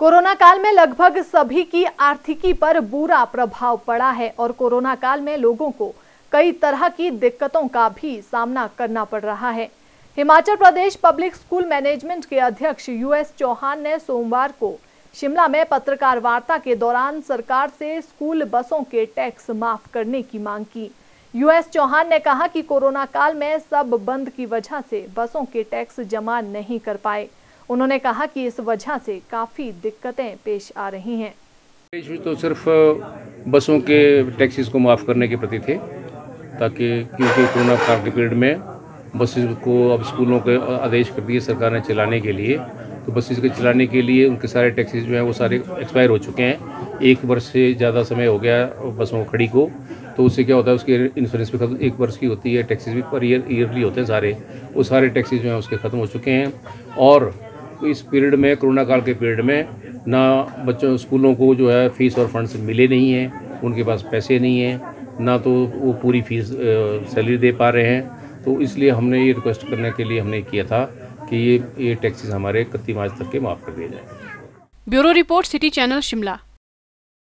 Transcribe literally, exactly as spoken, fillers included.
Corona काल में लगभग सभी की आर्थिकी पर बुरा प्रभाव पड़ा है और कोरोना काल में लोगों को कई तरह की दिक्कतों का भी सामना करना पड़ रहा है। Himachal Pradesh public school management के अध्यक्ष यूएस चौहान ने सोमवार को शिमला में पत्रकार वार्ता के दौरान सरकार से स्कूल बसों के टैक्स माफ करने की मांग की। यूएस चौहान ने कहा कि कोरोना काल में सब बंद की वजह से बसों के टैक्स जमा नहीं कर पाए। उन्होंने कहा कि इस वजह से काफ़ी दिक्कतें पेश आ रही हैं। तो सिर्फ बसों के टैक्सीज को माफ़ करने के प्रति थे, ताकि क्योंकि कोरोना काल के पीरियड में बसेस को अब स्कूलों के आदेश कर दिए सरकार ने चलाने के लिए, तो बसेस के चलाने के लिए उनके सारे टैक्सीज जो हैं वो सारे एक्सपायर हो चुके हैं। एक वर्ष से ज़्यादा समय हो गया बसों खड़ी को, तो उससे क्या होता है उसकी इंश्योरेंस भी खत्म एक वर्ष की होती है, टैक्सीज भी पर ईयर ईयरली होते हैं सारे, वो सारे टैक्सीज जो हैं उसके ख़त्म हो चुके हैं। और इस पीरियड में कोरोना काल के पीरियड में ना बच्चों स्कूलों को जो है फीस और फंड्स मिले नहीं हैं, उनके पास पैसे नहीं हैं, ना तो वो पूरी फीस सैलरी दे पा रहे हैं। तो इसलिए हमने ये रिक्वेस्ट करने के लिए हमने किया था कि ये ये टैक्सेस हमारे इकतीस मार्च तक के माफ़ कर दिए जाए। Bureau report, City Channel, Shimla.